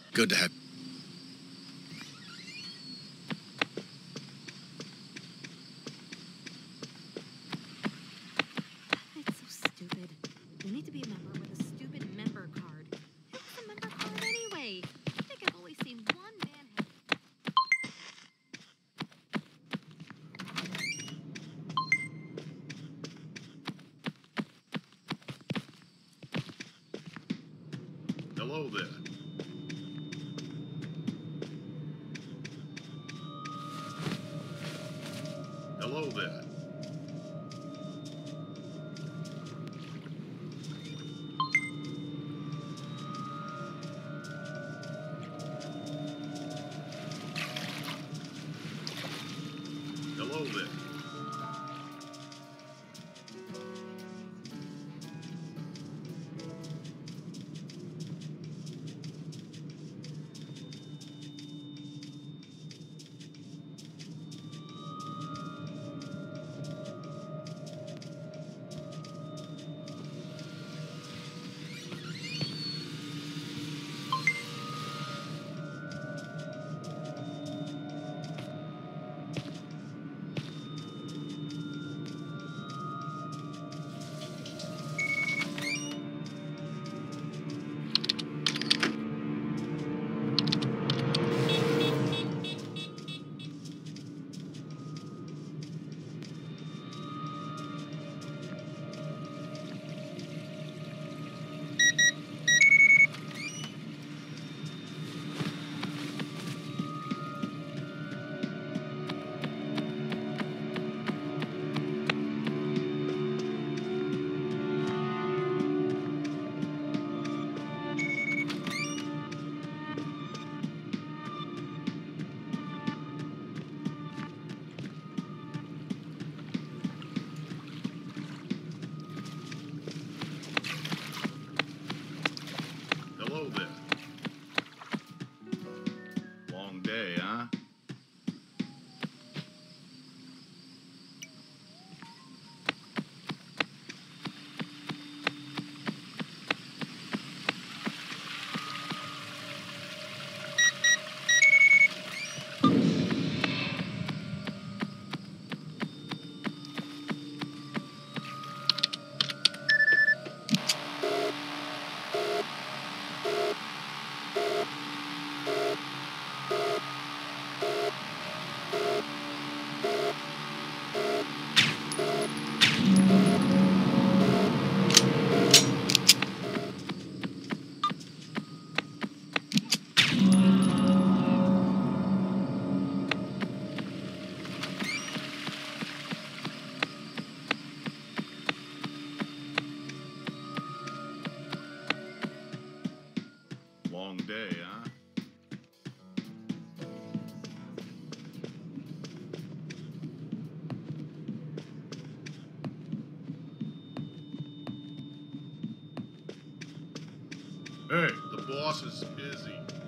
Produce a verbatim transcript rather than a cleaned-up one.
Good to have... It's so stupid. You need to be a member with a stupid member card. What's a member card anyway? I think I've only seen one man have... Hello there. Hello there. Hello there. Hello there. Long day, huh? Long day, huh? Hey, the boss is busy.